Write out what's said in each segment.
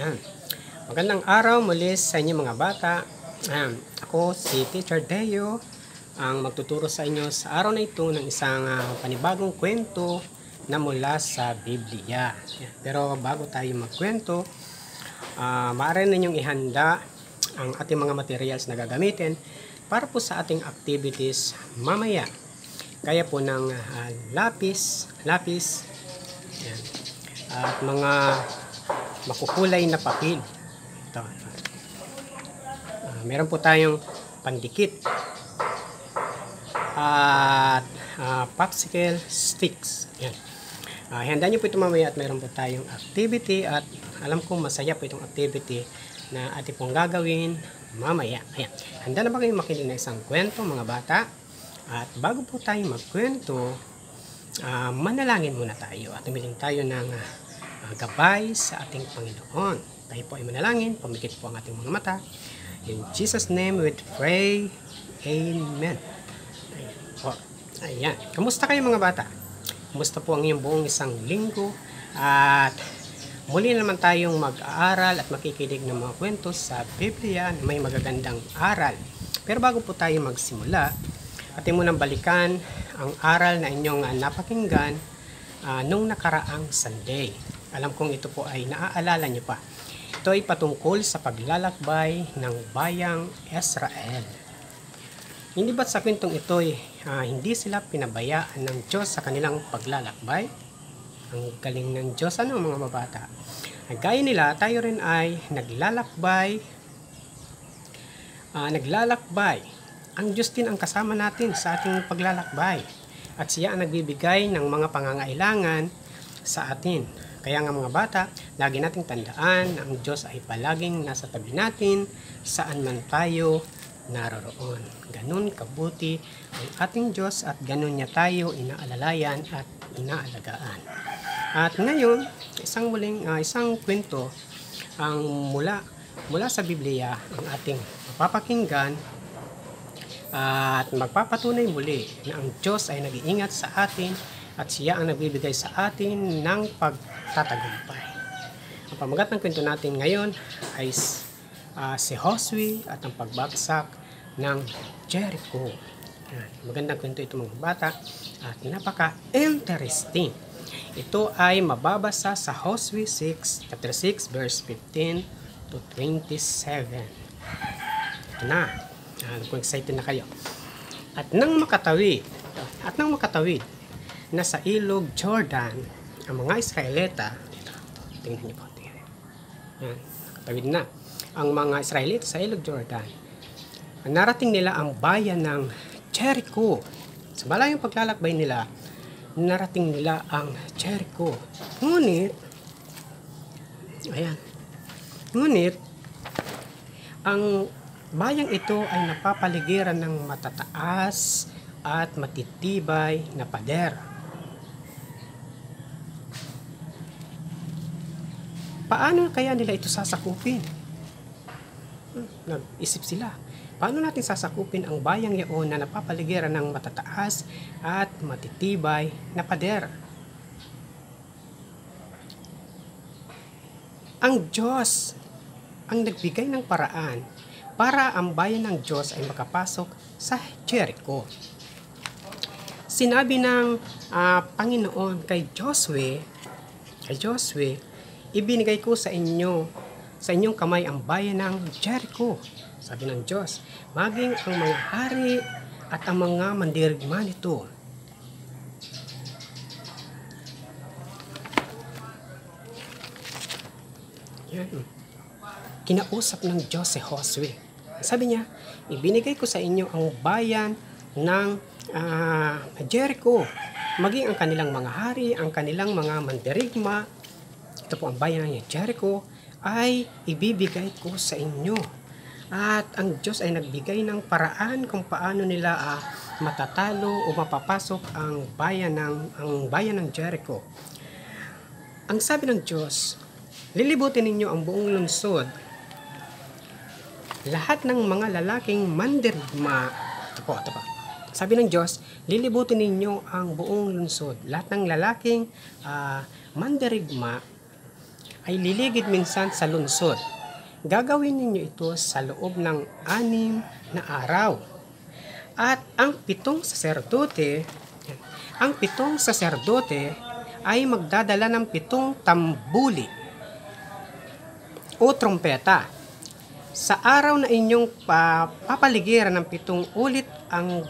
Ayan. Magandang araw muli sa inyo mga bata. Ayan. Ako si Teacher Deo ang magtuturo sa inyo sa araw na ito ng isang panibagong kwento na mula sa Biblia. Ayan. Pero bago tayo magkwento, maaari ninyong ihanda ang ating mga materials na gagamitin para po sa ating activities mamaya. Kaya po ng lapis, ayan, at mga makukulay na papel. Ito. Meron po tayong pandikit at popsicle sticks. Ayan. Handa nyo po ito mamaya at meron po tayong activity at alam kong masaya po itong activity na ating pong gagawin mamaya. Ayan. Handa na ba kayong makinig na isang kwento mga bata? At bago po tayo magkwento, manalangin muna tayo at umiling tayo ng gabay sa ating Panginoon. Tayo po ay manalangin, pumikit po ang ating mga mata. In Jesus' name we pray. Amen. Ayan po. Ayan. Kamusta kayo mga bata? Kamusta po ang iyong buong isang linggo? At muli naman tayong mag-aaral at makikinig ng mga kwento sa Biblia na may magagandang aral. Pero bago po tayo magsimula, ating munang balikan ang aral na inyong napakinggan nung nakaraang Sunday. Alam kong ito po ay naaalala nyo pa. Ito ay patungkol sa paglalakbay ng bayang Israel. Hindi ba't sa kwentong ito ay hindi sila pinabayaan ng Diyos sa kanilang paglalakbay? Ang galing ng Diyos, ano mga mabata? Gaya nila, tayo rin ay naglalakbay. Ang Diyos din ang kasama natin sa ating paglalakbay. At siya ang nagbibigay ng mga pangangailangan sa atin. Kaya nga mga bata, lagi nating tandaan na ang Diyos ay palaging nasa tabi natin saan man tayo naroroon. Ganun kabuti ang ating Diyos at ganun niya tayo inaalalayan at inaalagaan. At ngayon, isang kwento ang mula sa Biblia ang ating mapapakinggan at magpapatunay muli na ang Diyos ay nag-iingat sa atin at siya ang nagbibigay sa atin ng pagtatagumpay. Ang pamagat ng kwento natin ngayon ay si Josue at ang pagbagsak ng Jericho. Magandang kwento ito mga bata at napaka-interesting. Ito ay mababasa sa Josue 6, chapter 6, verse 15 to 27. Ito na. Kung excited na kayo. At nang makatawid na sa ilog Jordan ang mga Israelita, tingnan niyo po, yan, nakatawid na ang mga Israelita sa ilog Jordan, narating nila ang bayan ng Jericho. Sa malayong paglalakbay nila, narating nila ang Jericho. Ngunit ang bayang ito ay napapaligiran ng matataas at matitibay na pader. Paano kaya nila ito sasakupin? Nag-isip sila. Paano natin sasakupin ang bayang yaon na napapaligiran ng matataas at matitibay na pader? Ang Diyos ang nagbigay ng paraan para ang bayan ng Diyos ay makapasok sa Jericho. Sinabi ng Panginoon kay Josue, ibinigay ko sa inyong kamay ang bayan ng Jericho. Sabi ng Diyos, maging ang mga hari at ang mga mandirigma nito. Yan. Kinausap ng Diyos si Josue. Sabi niya, ibinigay ko sa inyo ang bayan ng Jericho. Maging ang kanilang mga hari, ang kanilang mga mandirigma. Ito po ang bayan ng Jericho ay ibibigay ko sa inyo. At ang Diyos ay nagbigay ng paraan kung paano nila matatalo o mapapasok ang bayan ng Jericho. Ang sabi ng Diyos, lilibutin ninyo ang buong lungsod. Lahat ng mga lalaking mandirigma, ito po. Sabi ng Diyos, lilibutin ninyo ang buong lungsod. Lahat ng lalaking mandirigma ay liligid minsan sa lungsod. Gagawin ninyo ito sa loob ng 6 na araw. At ang 7 saserdote ay magdadala ng 7 tambuli o trompeta. Sa araw na inyong papaligiran ng 7 ulit ang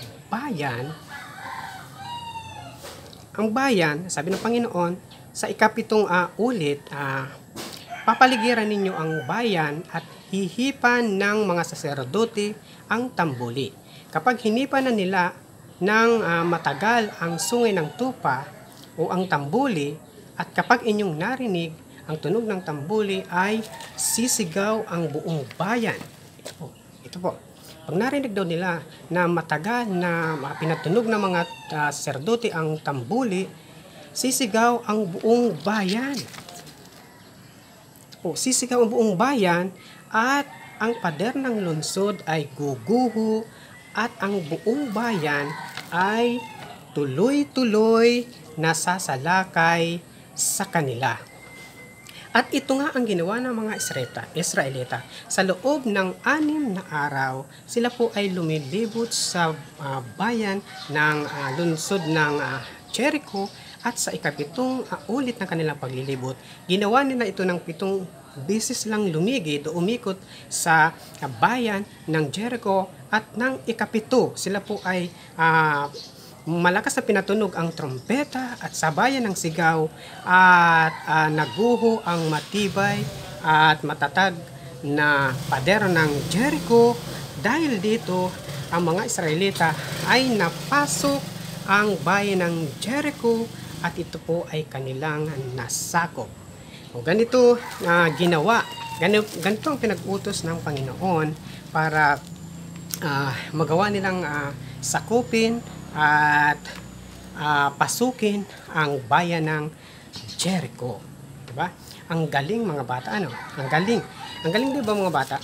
bayan, sabi ng Panginoon, sa ika-7 ulit, papaligiran ninyo ang bayan at hihipan ng mga saserdote ang tambuli. Kapag hinipan na nila ng matagal ang sungay ng tupa o ang tambuli, at kapag inyong narinig ang tunog ng tambuli, ay sisigaw ang buong bayan. Ito po. Pag narinig daw nila na matagal na pinatunog ng mga saserdote ang tambuli, sisigaw ang buong bayan. Sisigaw ang buong bayan, at ang pader ng lungsod ay guguho, at ang buong bayan ay tuloy-tuloy na sasalakay sa kanila. At ito nga ang ginawa ng mga Israelita. Sa loob ng 6 na araw, sila po ay lumilibot sa bayan ng lungsod ng Jericho, at sa ika-7 ulit ng kanilang paglilibot, ginawa nila ito ng 7 beses lang lumigid o umikot sa bayan ng Jericho, at ng ika-7 sila po ay malakas na pinatunog ang trompeta at sabayan ng sigaw, at naguho ang matibay at matatag na pader ng Jericho. Dahil dito, ang mga Israelita ay napasok ang bayan ng Jericho, at ito po ay kanilang nasakop. Ganito ginawa. Ganito ang pinag-utos ng Panginoon para magawa nilang sakupin at pasukin ang bayan ng Jericho. Diba? Ang galing mga bata, ano? Ang galing. Ang galing, diba mga bata?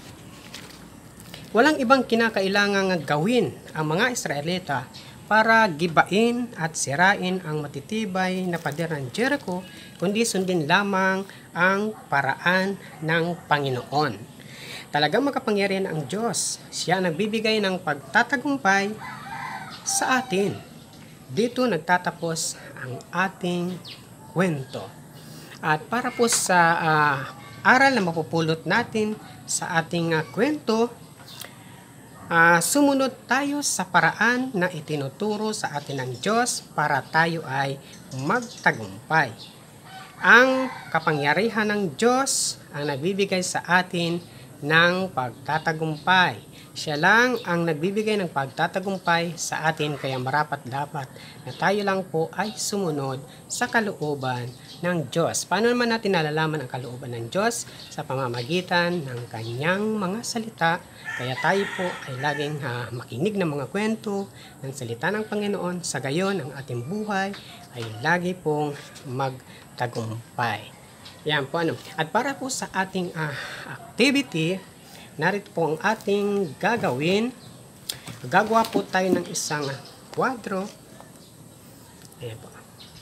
Walang ibang kinakailangang gawin ang mga Israelita para gibain at sirain ang matitibay na pader ng Jericho, kundi sundin lamang ang paraan ng Panginoon. Talagang makapangyarihan ang Diyos. Siya nagbibigay ng pagtatagumpay sa atin. Dito nagtatapos ang ating kwento. At para po sa aral na mapupulot natin sa ating kwento, sumunod tayo sa paraan na itinuturo sa atin ng Diyos para tayo ay magtagumpay. Ang kapangyarihan ng Diyos ang nagbibigay sa atin ng pagtatagumpay. Siya lang ang nagbibigay ng pagtatagumpay sa atin, kaya marapat-dapat na tayo lang po ay sumunod sa kalooban ng Diyos. Paano naman natin nalalaman ang kalooban ng Diyos? Sa pamamagitan ng kanyang mga salita. Kaya tayo po ay laging makinig ng mga kwento ng salita ng Panginoon. Sa gayon, ang ating buhay ay lagi pong magtagumpay. Yan po, ano. At para po sa ating activity, narito po ang ating gagawin. Gagawa po tayo ng isang kwadro. Ayan po.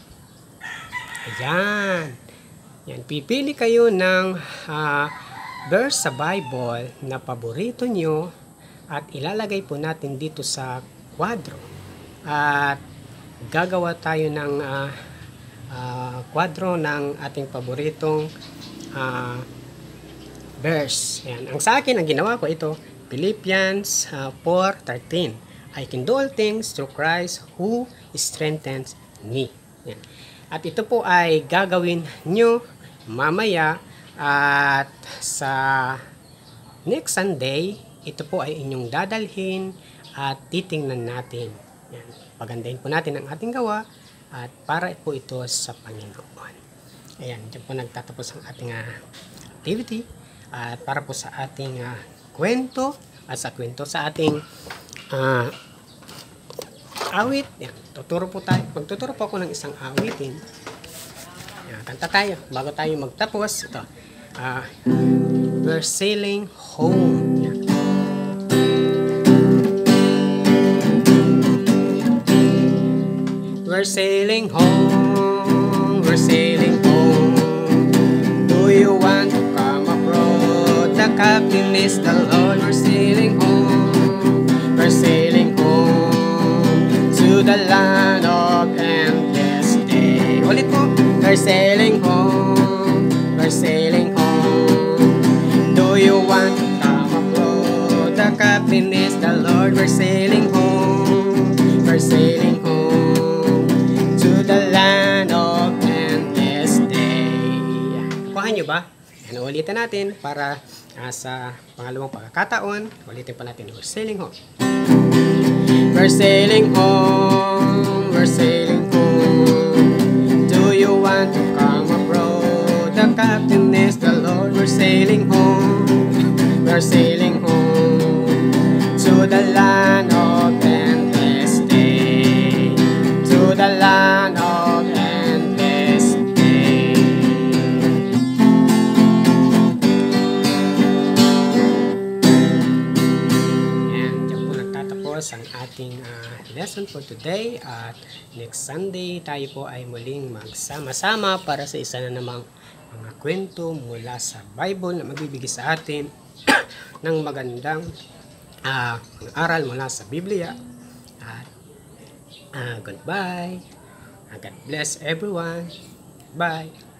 Ayan. Yan. Pipili kayo ng verse sa Bible na paborito nyo at ilalagay po natin dito sa kwadro. At gagawa tayo ng kwadro ng ating paboritong verse. Ayan. Ang sa akin, ang ginawa ko ito, Philippians 4:13. I can do all things through Christ who strengthens me. Ayan. At ito po ay gagawin nyo mamaya, at sa next Sunday, ito po ay inyong dadalhin at titingnan natin. Ayan. Pagandahin po natin ang ating gawa at para po ito sa Panginoon. Ayan, dyan po nagtatapos ang ating activity. At para po sa ating kwento, at sa kwento sa ating awit, yan, magtuturo po ako ng isang awitin. Yan, kanta tayo bago tayo magtapos. Ito, we're sailing home. Yan. We're sailing home to captain is the Lord. We're sailing home. We're sailing home to the land of endless day. Ulit po. We're sailing home. We're sailing home. Do you want to come abroad? The captain is the Lord. We're sailing home. We're sailing home to the land of endless day. Kuhaan nyo ba? Ano, ulitin natin para sa pangalawang pagkakataon. Ulitin pa natin. We're sailing home. We're sailing home. We're sailing home. Do you want to come abroad? The captain is the Lord. We're sailing home. We're sailing home to the land of endless day. To the land of endless day. And dyan po nagtatapos ang ating lesson for today. At next Sunday tayo po ay muling magsama-sama para sa isa na namang mga kwento mula sa Bible na magbibigay sa atin ng magandang aral mula sa Biblia. At goodbye. God bless everyone. Bye.